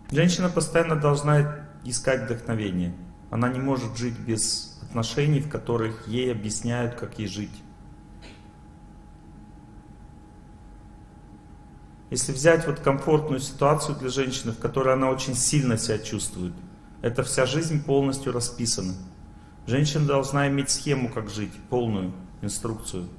Женщина постоянно должна искать вдохновение. Она не может жить без отношений, в которых ей объясняют, как ей жить. Если взять вот комфортную ситуацию для женщины, в которой она очень сильно себя чувствует, это вся жизнь полностью расписана. Женщина должна иметь схему, как жить, полную инструкцию.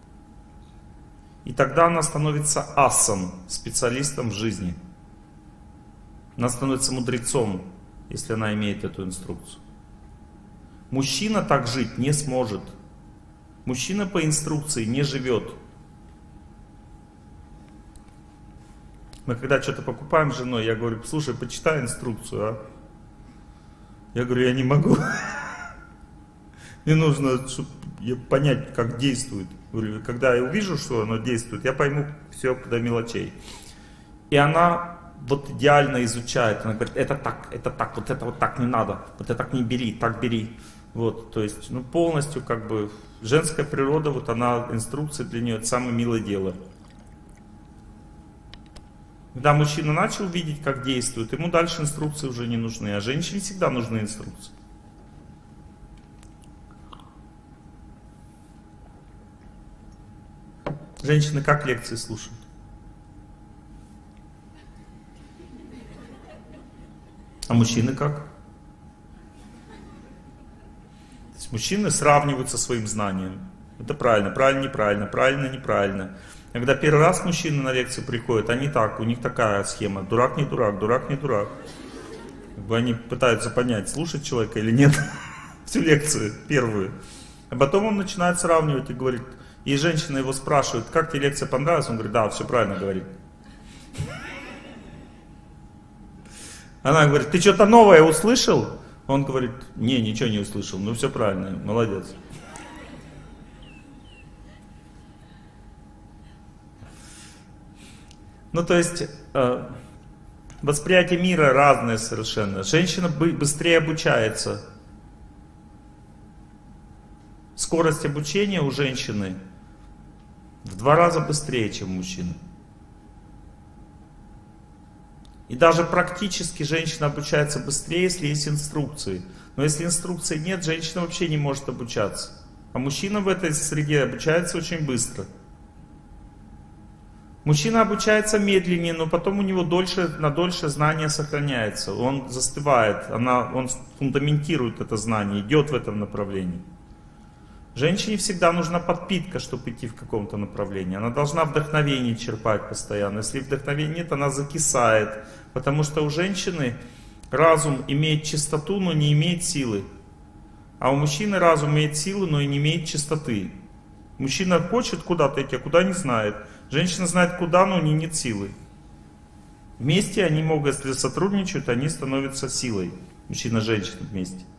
И тогда она становится асом, специалистом в жизни. Она становится мудрецом, если она имеет эту инструкцию. Мужчина так жить не сможет. Мужчина по инструкции не живет. Мы когда что-то покупаем с женой, я говорю: слушай, почитай инструкцию, а? Я говорю: я не могу. Мне нужно понять, как действует. Говорю, когда я увижу, что оно действует, я пойму все до мелочей. И она вот идеально изучает. Она говорит: это так, вот это вот так не надо, вот это так не бери, так бери. Вот, то есть, ну, полностью как бы женская природа, вот она, инструкция для нее, это самое милое дело. Когда мужчина начал видеть, как действует, ему дальше инструкции уже не нужны, а женщине всегда нужны инструкции. Женщины как лекции слушают? А мужчины как? То есть мужчины сравнивают со своим знанием. Это правильно, правильно, неправильно, правильно, неправильно. Когда первый раз мужчины на лекцию приходят, они так, у них такая схема: дурак не дурак, дурак не дурак. Как бы они пытаются понять, слушать человека или нет, всю лекцию первую. А потом он начинает сравнивать и говорит, и женщина его спрашивает: как тебе лекция понравилась? Он говорит: да, все правильно говорит. Она говорит: ты что-то новое услышал? Он говорит: не, ничего не услышал. Ну все правильно, молодец. Ну, то есть, восприятие мира разное совершенно. Женщина быстрее обучается. Скорость обучения у женщины в 2 раза быстрее, чем у мужчины. И даже практически женщина обучается быстрее, если есть инструкции. Но если инструкций нет, женщина вообще не может обучаться. А мужчина в этой среде обучается очень быстро. Мужчина обучается медленнее, но потом у него на дольше знание сохраняется. Он застывает, он фундаментирует это знание, идет в этом направлении. Женщине всегда нужна подпитка, чтобы идти в каком-то направлении. Она должна вдохновение черпать постоянно. Если вдохновения нет, она закисает. Потому что у женщины разум имеет чистоту, но не имеет силы. А у мужчины разум имеет силу, но и не имеет чистоты. Мужчина хочет куда-то идти, а куда не знает. Женщина знает куда, но у нее нет силы. Вместе они могут, если сотрудничают, они становятся силой. Мужчина и женщина вместе.